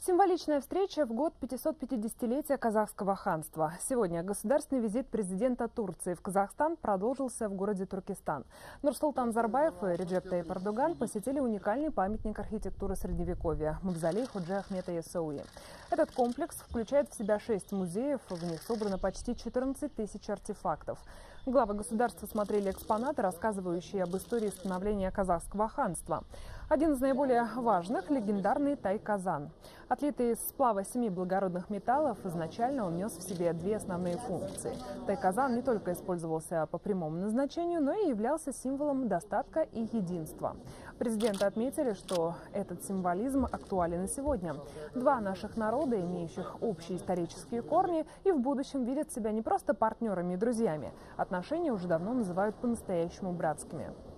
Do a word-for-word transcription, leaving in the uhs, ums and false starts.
Символичная встреча в год пятисот пятидесятилетия казахского ханства. Сегодня государственный визит президента Турции в Казахстан продолжился в городе Туркестан. Нурсултан Назарбаев и Реджеп Тайип Эрдоган посетили уникальный памятник архитектуры Средневековья – Мавзолей Ходжи Ахмета Яссауи. Этот комплекс включает в себя шесть музеев, в них собрано почти четырнадцать тысяч артефактов. Главы государства смотрели экспонаты, рассказывающие об истории становления казахского ханства. Один из наиболее важных – легендарный Тай-Казан. Отлитый из сплава семи благородных металлов, изначально он нес в себе две основные функции. Тай-Казан не только использовался по прямому назначению, но и являлся символом достатка и единства. Президенты отметили, что этот символизм актуален и сегодня. Два наших народа, имеющих общие исторические корни, и в будущем видят себя не просто партнерами и друзьями. Отношения уже давно называют по-настоящему братскими.